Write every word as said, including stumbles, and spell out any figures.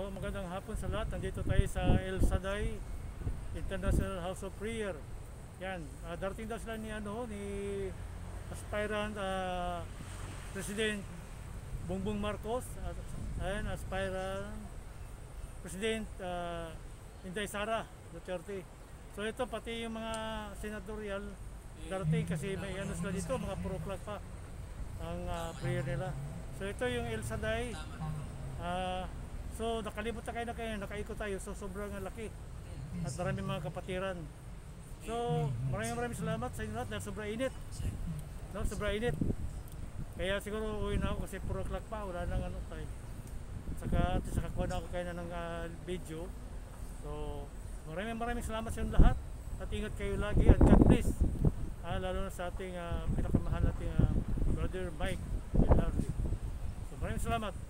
So magandang hapon sa lahat. Nandito tayo sa El Shaddai International House of Prayer. Yan, uh, darating daw sila ni ano ni aspirant uh, President Bongbong Marcos, uh, and aspirant President uh, Inday Sara Duterte. So ito pati yung mga senatorial darating kasi may ano sila dito, mga four o'clock pa ang uh, prayer nila. So ito yung El Shaddai. Uh, so nakalibot na kayo na kayo, nakaikot tayo. So sobrang laki at maraming mga kapatiran. So maraming maraming salamat sa inyo lahat dahil sobrang init. No, sobrang init. Kaya siguro uwi na ako kasi four o'clock pa, wala nang ano tayo. Saka, saka kuha na ako kayo na ng uh, video. So maraming maraming salamat sa inyo lahat. At ingat kayo lagi at God bless. Ah, lalo na sa ating uh, pinakamahal nating uh, brother Mike. So maraming salamat.